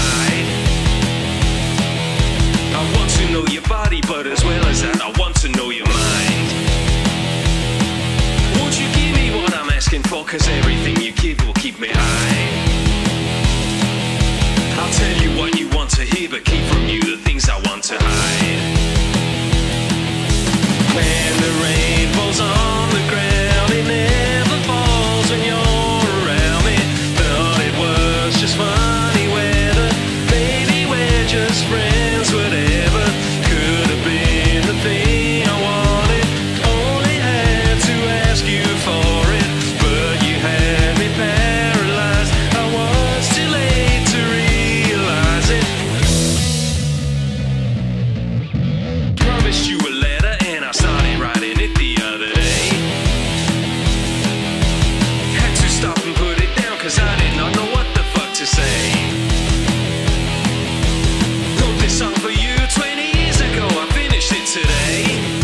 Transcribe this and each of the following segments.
hide. I want to know your body, but as well as that, I want to know your mind. Won't you give me what I'm asking for, 'cause everything you give will keep me high. I'll tell you what you want to hear, but keep from you the things I want to hide. When the rain falls on the ground, it never falls when you're around me. Thought it was just funny weather, maybe we're just friends, whatever. Could have been the thing I wanted, only had to ask you for it. But you had me paralyzed, I was too late to realize it. Promised you a letter and I started writing it the other day. Had to stop and put it down, 'cause I did not know what the fuck to say. Wrote this song for you 20 years ago, I finished it today.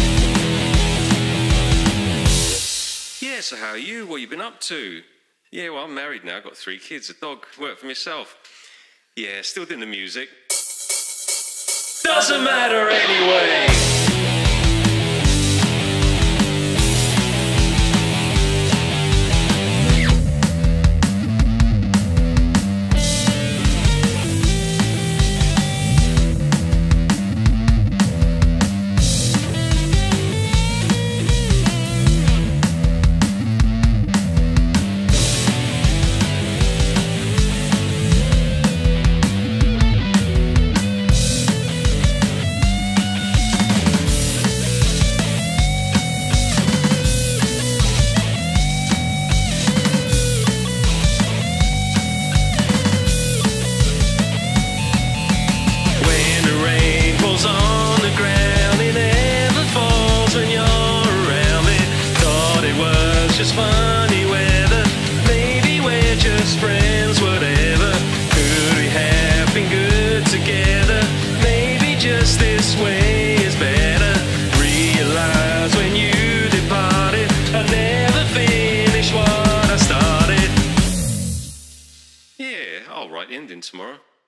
Yeah, so how are you? What you been up to? Yeah, well, I'm married now, got 3 kids, a dog, work for myself. Yeah, still doing the music. Doesn't matter anyway. Just funny weather, maybe we're just friends, whatever. Could we have been good together? Maybe just this way is better. Realize when you departed, I never finished what I started. Yeah, I'll write the ending tomorrow.